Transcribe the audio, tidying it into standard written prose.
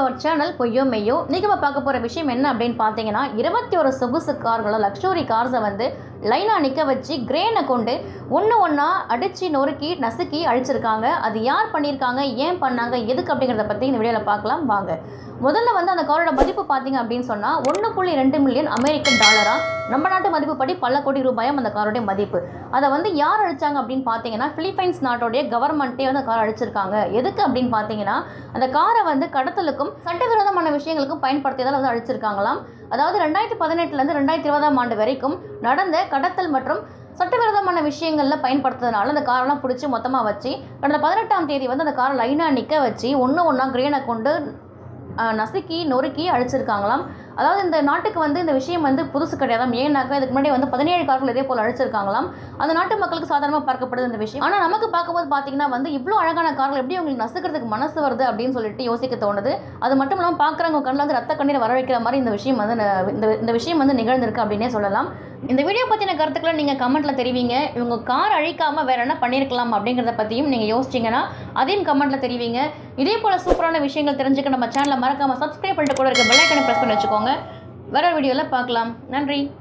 Our channel பொய்யோ மெய்யோ. இன்றைக்கி நம்ம பார்க்க போகிற விஷயம் என்ன அப்படின்னு பார்த்தீங்கன்னா, 21 சொகுசு கார்களை லக்ஸுரி கார்ஸை வந்து லைனாக நிற்க வச்சு கிரேனை கொண்டு ஒன்று ஒன்றா அடித்து நொறுக்கி நசுக்கி அழிச்சிருக்காங்க. அது யார் பண்ணியிருக்காங்க, ஏன் பண்ணாங்க, எதுக்கு அப்படிங்கிறத பற்றி இந்த வீடியோவில் பார்க்கலாம் வாங்க. முதல்ல வந்து அந்த காரோட மதிப்பு பார்த்தீங்க அப்படின்னு சொன்னால் 1.2 மில்லியன் அமெரிக்கன் டாலராக, நம்ம நாட்டு மதிப்புப்படி பல கோடி ரூபாயும் அந்த காரோடைய மதிப்பு. அதை வந்து யார் அழிச்சாங்க அப்படின்னு பார்த்தீங்கன்னா, பிலிப்பைன்ஸ் நாட்டோடைய கவர்மெண்ட்டே வந்து காரை அழிச்சிருக்காங்க. எதுக்கு அப்படின்னு பார்த்தீங்கன்னா, அந்த காரை வந்து கடத்தலுக்கும் சட்டவிரோதமான விஷயங்களுக்கும் பயன்படுத்தியதால் வந்து அழிச்சிருக்காங்களாம். அதாவது 2018 2020 ஆண்டு வரைக்கும் நடந்த கடத்தல் மற்றும் சட்டவிரோதமான விஷயங்களில் பயன்படுத்துறதுனால அந்த காரெல்லாம் பிடிச்சி மொத்தமாக வச்சு கடந்த 18ஆம் தேதி வந்து அந்த காரை லைனாக நிற்க வச்சு ஒன்று ஒன்றா கிரேனை கொண்டு நசுக்கி நொறுக்கி அழிச்சிருக்காங்களாம். அதாவது இந்த நாட்டுக்கு வந்து இந்த விஷயம் வந்து புதுசு கிடையாதாம். ஏன்னாக்கா இதுக்கு முன்னாடி வந்து 17 கார்கள் இதே போல் அழிச்சிருக்காங்களாம். அந்த நாட்டு மக்களுக்கு சாதாரணமாக பார்க்கப்படுது இந்த விஷயம். ஆனால் நமக்கு பார்க்கும்போது பார்த்தீங்கன்னா வந்து இவ்வளோ அழகான கார்கள் எப்படி உங்களுக்கு நசுக்கிறதுக்கு மனசு வருது அப்படின்னு சொல்லிட்டு யோசிக்க தோணுது. அது மட்டும் இல்லாமல் பார்க்குறவங்க கண்ணில் வந்து ரத்த கண்ணீரை வர வைக்கிற மாதிரி இந்த விஷயம் வந்து இந்த விஷயம் வந்து நிகழ்ந்திருக்கு அப்படின்னே சொல்லலாம். இந்த வீடியோ பற்றின கருத்துக்களை நீங்கள் கமெண்ட்டில் தெரிவிங்க. இவங்க கார் அழிக்காமல் வேறு என்ன பண்ணியிருக்கலாம் அப்படிங்கிறத பற்றியும் நீங்கள் யோசிச்சிங்கன்னா அதையும் கமெண்ட்டில் தெரிவிங்க. இதே போல் சூப்பரான விஷயங்கள் தெரிஞ்சுக்க நம்ம சேனலை மறக்காமல் சப்ஸ்கிரைப் பண்ணிட்டு கூட இருக்க பெல் ஐக்கனை ப்ரெஸ் பண்ணி வச்சுக்கோங்க. வேறு வீடியோவில் பார்க்கலாம். நன்றி.